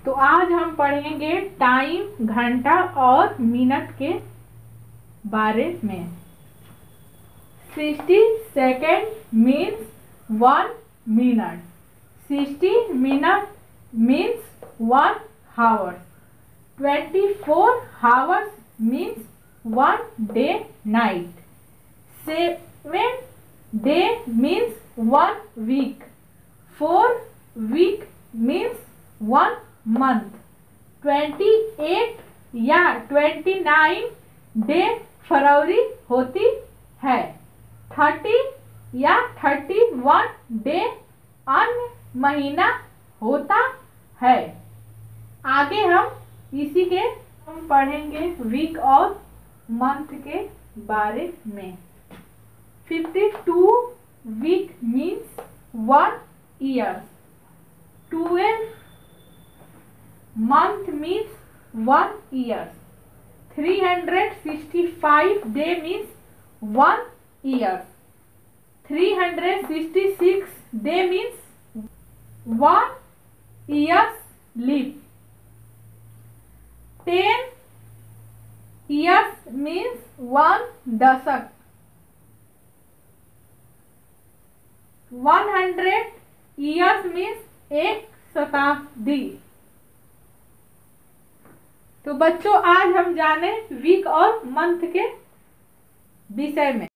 तो आज हम पढ़ेंगे टाइम, घंटा और मिनट के बारे में। 60 second means 1 minute. 60 minute means 1 hour. 24 hours means 1 day night. 7 day means 1 week. 4 week means 1 month। 28 या 29 डे फरवरी होती है। 30 या 31 डे अन्य महीना होता है। आगे हम इसी के पढ़ेंगे वीक और मंथ के बारे में। 52 week means 1 year. 12 month means 1 year। 365 day means 1 year। 366 day means 1 years live। 10 years means 1 दशक। 100 years means 1 शताब्दी। तो बच्चों आज हम जाने वीक और मंथ के विषय में।